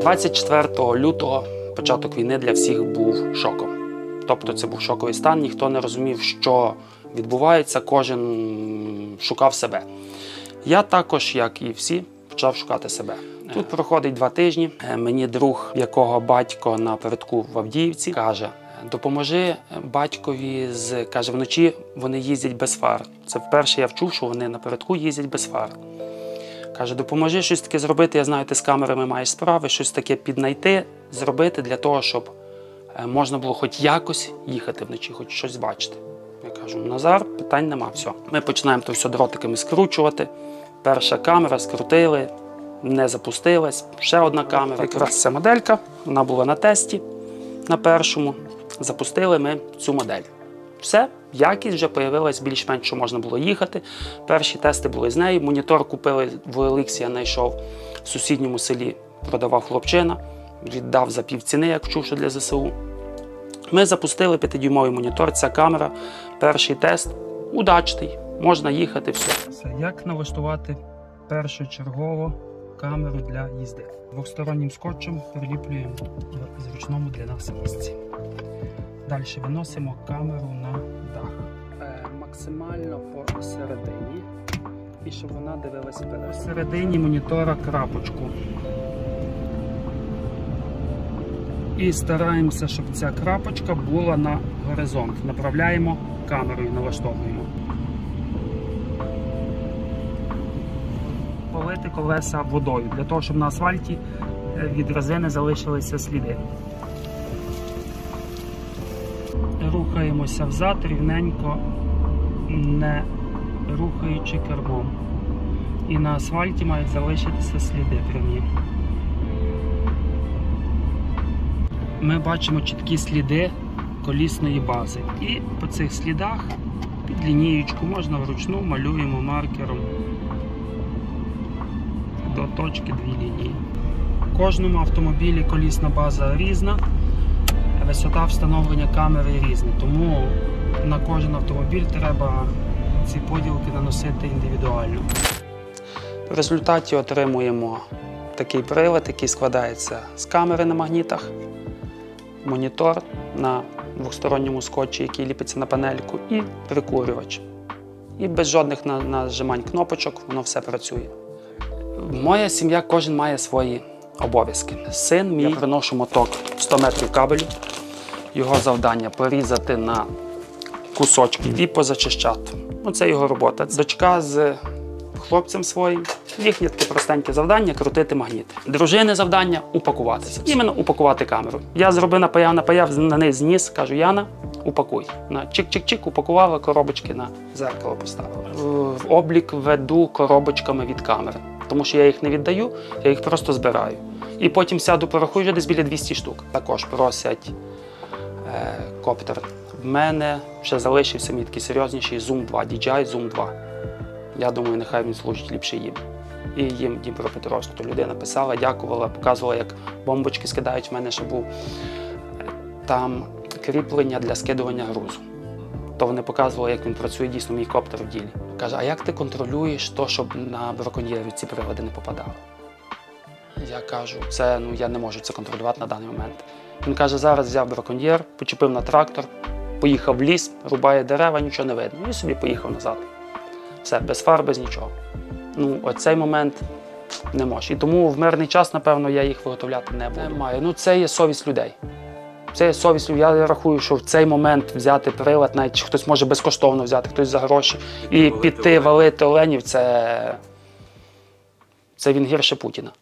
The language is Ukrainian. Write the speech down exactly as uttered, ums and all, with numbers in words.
двадцять четвертого лютого початок війни для всіх був шоком. Тобто це був шоковий стан, ніхто не розумів, що відбувається, кожен шукав себе. Я також, як і всі, почав шукати себе. Тут проходить два тижні, мені друг, якого батько напередку в Авдіївці, каже: допоможи батькові, з, каже, вночі вони їздять без фар. Це вперше я вчув, що вони напередку їздять без фар. Каже, допоможи щось таке зробити, я знаю, ти з камерами маєш справи, щось таке піднайти, зробити для того, щоб можна було хоч якось їхати вночі, хоч щось бачити. Я кажу: Назар, питань нема, все. Ми починаємо то все дротиками скручувати. Перша камера, скрутили, не запустилась. Ще одна камера. Якраз ця моделька, вона була на тесті, на першому. Запустили ми цю модель. Все, якість вже з'явилась більш-менш, що можна було їхати. Перші тести були з нею. Монітор купили в Еликсі, я знайшов в сусідньому селі, продавав хлопчина. Віддав за півціни, як вчув, що для ЗСУ. Ми запустили п'ятидюймовий монітор, ця камера. Перший тест удачний, можна їхати, все. Як налаштувати першочергово камеру для їзди? Двостороннім скотчем приліплюємо в зручному для нас місці. Далі виносимо камеру на дах. Е, максимально посередині, і щоб вона дивилася вперед. Посередині монітора крапочку. І стараємося, щоб ця крапочка була на горизонт. Направляємо камерою, налаштовуємо. Полити колеса водою, для того, щоб на асфальті від резини залишилися сліди. Рухаємося взад, рівненько, не рухаючи кермом. І на асфальті мають залишитися сліди прямі. Ми бачимо чіткі сліди колісної бази. І по цих слідах під лінієчку можна вручну малюємо маркером до точки дві лінії. В кожному автомобілі колісна база різна, висота встановлення камери різна, тому на кожен автомобіль треба ці поділки наносити індивідуально. В результаті отримуємо такий прилад, який складається з камери на магнітах, монітор на двосторонньому скотчі, який ліпиться на панельку, і прикурювач. І без жодних нажимань кнопочок воно все працює. Моя сім'я, кожен має свої обов'язки. Син мій, я приношу моток сто метрів кабелю. Його завдання – порізати на кусочки і позачищати. Оце його робота. Дочка з хлопцем своїм, їхнє таке простеньке завдання – крутити магніти. Дружини завдання – упакуватися. Іменно упакувати камеру. Я зробив, напаяв, напаяв, на неї зніс, кажу: Яна, упакуй. Чик-чик-чик, упакувала, коробочки на зеркало поставила. В облік веду коробочками від камери, тому що я їх не віддаю, я їх просто збираю. І потім сяду, порахую, вже десь біля двісті штук. Також просять е, коптер. В мене ще залишився мій такий серйозніший Zoom два, ді джей ай Zoom два. Я думаю, нехай він служить ліпше їм. І їм Дніпропетровську. То людина писала, дякувала, показувала, як бомбочки скидають. В мене ще був там кріплення для скидування грузу. То вони показували, як він працює дійсно, мій коптер в ділі. Каже: а як ти контролюєш то, щоб на браконьєрів ці прилади не попадали? Я кажу: це, ну, я не можу це контролювати на даний момент. Він каже: зараз взяв браконьєр, почепив на трактор, поїхав в ліс, рубає дерева, нічого не видно. І собі поїхав назад. Все, без фар, без нічого. Ну, оцей момент не може. І тому в мирний час, напевно, я їх виготовляти не буду. Немає. Ну, це є совість людей. Це є совість. Я рахую, що в цей момент взяти прилад, навіть хтось може безкоштовно взяти, хтось за гроші, і піти валити оленів, це, це він гірше Путіна.